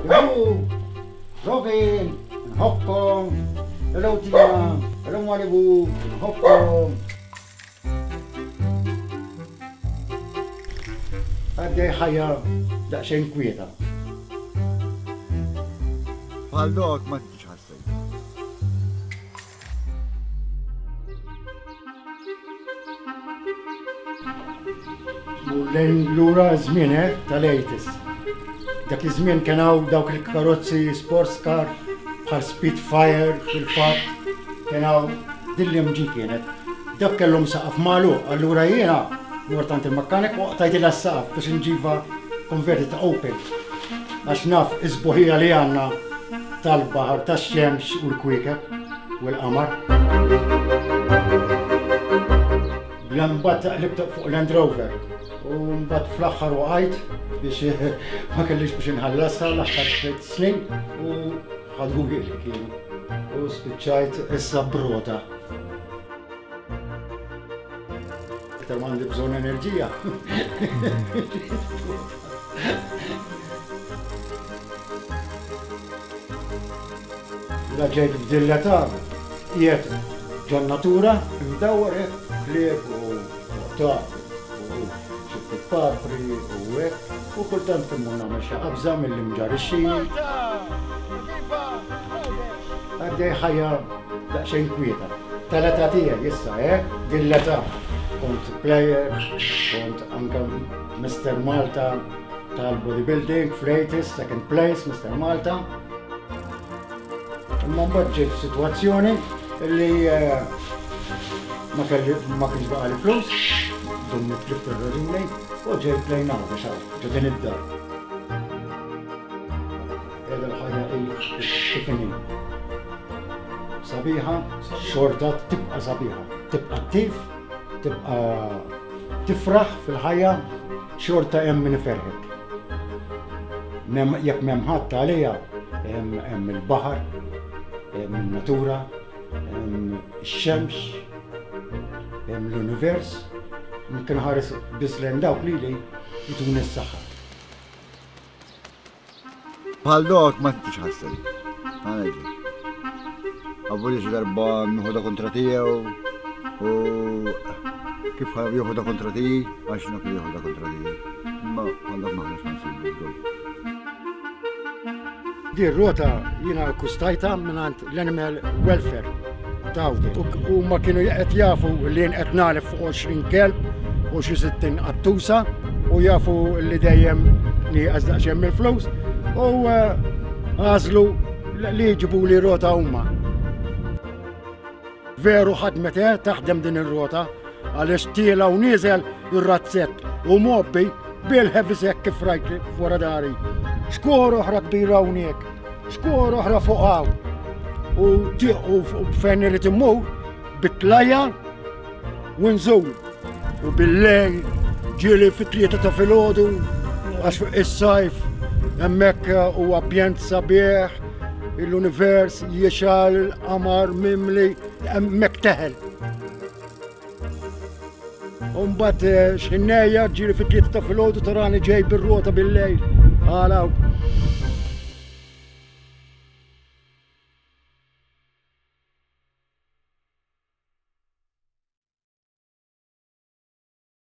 Yo, Robin, nħobkom, hello Tina, hello Malibu, nħobkom. Għaddej ħajja daqxejn kwieta. Bħal dok ma tix ħassej. Lejn lura żmien tal-80s. Dak iż-żmien kien hawn dawk il-karozzi sports car bħal Spitfire fil-fatt kien hawn dil-MG kienet. Dak kellhom saqaf magħluq, allura jiena mortant il-makkanik waqtajt il-saqaf biex nġiba converted open. Għax naf isbuħija li għandna tal-baħar, tax-xemx u l-kwikeb u l-qamar. L-mbagħad taqlib fuq Land Rover. U mbagħad fl-aħħar waqajt biex ma kellix biex inħallasha l-aħħar 3 snin u ħadhu li kienu. U spiċċajt issa brota. Iktar m'għandi bżonn enerġija. La ġejt f'dilleta qiegħed ġan natura imdawwar hekk klieb u oqtat. Papri u hekk u kultant immur nagħmel xi qabża mill-imġarixxin. Għaddej ħajja daqsxejn kwieta. Tal-età tiegħi issa dil-età. Kont plejer, kont anke Mr. Malta tal-bodybuilding, fl-80s, second place, Mr. Malta. Imma mbagħad ġejt f'sitwazzjoni li ma kienx baqa' li flus, dun nitlift ir-raġuni. U ġejt lejn għawda xar, ġedin id-dar. Edha l-ħajja kifini. Sabiħa, xorta tibqa sabiħa. Tibqa attiv, tibqa tifraħ fil-ħajja, xorta hemm min iferħek. Jekk m'hemm ħadd għalija, hemm il-baħar, hemm in-natura, hemm ix-xemx, hemm l-univers. Mumkin ħares biss lejn dawk li jitun is-saħħa. Bħal dok ma tix ħassej. Għalejġi. Għabuli xi darba nieħodha kontra tiegħu u kif jieħodha kontra tiegħi għax nak li jieħodha kontra tiegħi. Imma għandek maħniex ħansib. Di r-rota jiena akkustajta mingħand l-Animal Welfare tawdi. U ma kienu qed jafu li qed nagħlef fuq 20 kelb u xi 60 qattusa u jafu li dejjem nieqas daqsxejn mill-flus u għażlu li jġibu li rota huma. Veru ħadmet taħdem din ir-rota għaliex tiela u nieżel ir-razzett u mobbi bil-ħefis hekk kif rajt wara dari. Skor oħra kbira hawnhekk, skor oħra fuq hawn. U fejn irid immur bit-tlajja u nżul. U bil-lejl ġieli fit-tlieta ta' filgħodu għax is-sajf hemmhekk huwa ambjent sabiħ, l-univers jixal, qamar mimli, hemmhekk teħel. U mbagħad x'ħinnejja ġieli fit-tlieta ta' filgħodu tarani ġej bir-rota bil-lejl. Għalaw.